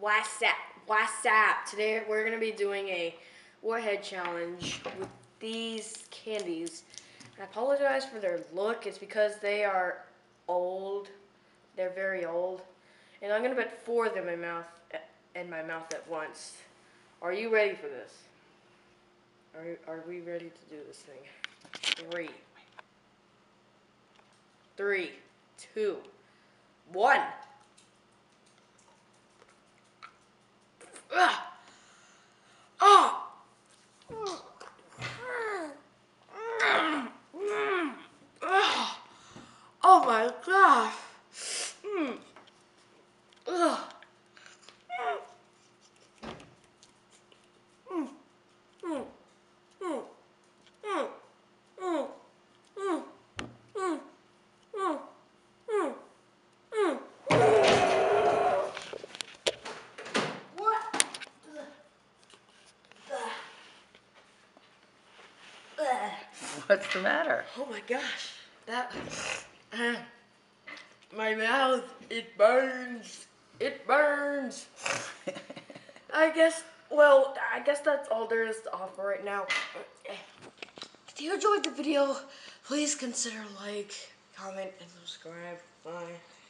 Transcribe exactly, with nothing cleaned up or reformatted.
wassap, wassap. Today we're gonna be doing a Warhead challenge with these candies. I apologize for their look. It's because they are old. They're very old, and I'm gonna put four of them in my mouth in my mouth at once. Are you ready for this? Are are we ready to do this thing? Three. Three, two, one. Ugh. Oh. Oh my gosh. Mm. Ugh. Mm. Mm. Mm. Mm. Mm. Mm. Mm. Mm. Mm. Mm. What? What's the matter? Oh my gosh, that, uh, my mouth, it burns, it burns. I guess, well, I guess that's all there is to offer right now. If you enjoyed the video, please consider like, comment, and subscribe. Bye.